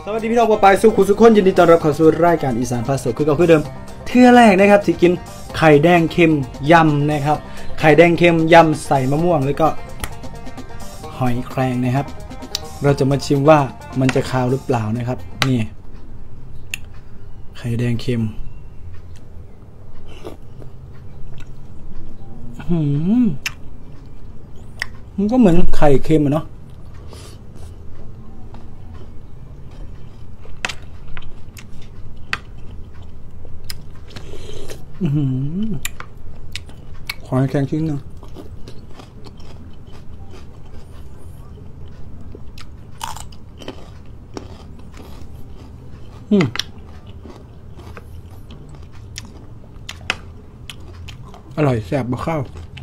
สวัสดีพี่น้องปายสุขุสุขคนยินดีต้อนรับเข้าสู่รายการอีสานพาสุขคือเก่าคือเดิมเทื่อแรกนะครับที่กินไข่แดงเค็มยำนะครับไข่แดงเค็มยำใส่มะม่วงแล้วก็หอยแครงนะครับเราจะมาชิมว่ามันจะคาวหรือเปล่านะครับนี่ไข่แดงเค็มมันก็เหมือนไข่เค็มอะเนาะขอให้แข็งชิ้นหนึ่งอร่อยแซ่บบ่ข้าว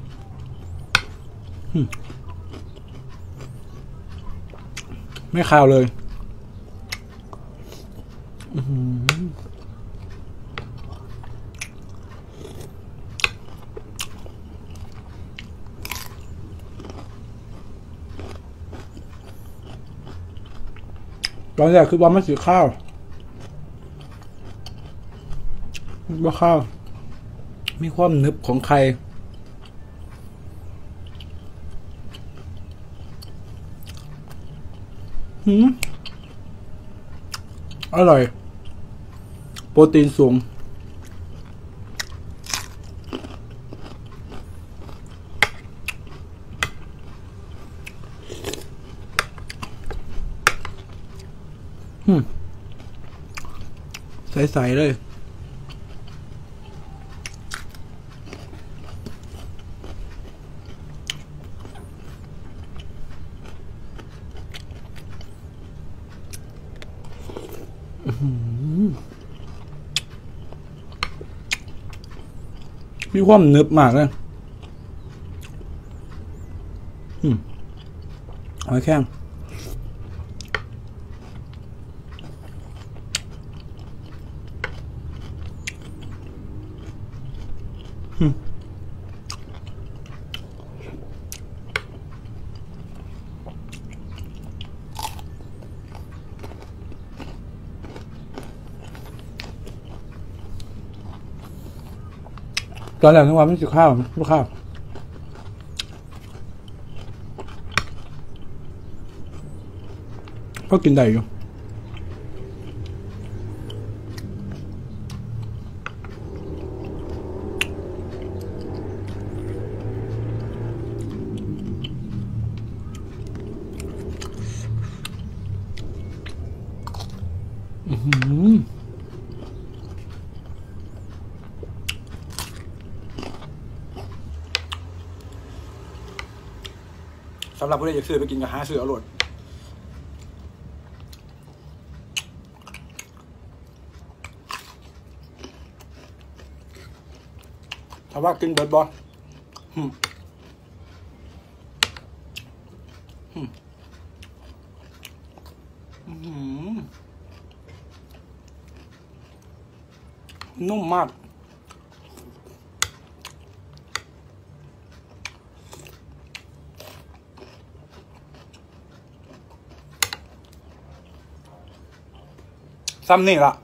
ไม่ข้าวเลยตอนแรกคือว่ามันสีข้าวว่าข้าวมีความนึบของไข่อร่อยโปรตีนสูงใสๆเลยมีความนึบมากเลยหอยแครงตอนแรกนึกว่ามันจะข้าวไม่ข้าวเพราะกินได้อยู่สำหรับผู้ใดอยากซื้อไปกินกับหาซื้ออร่อยถ้าว่ากินเบิร์ดบอลนุ่มมากซ้ำนี่ละ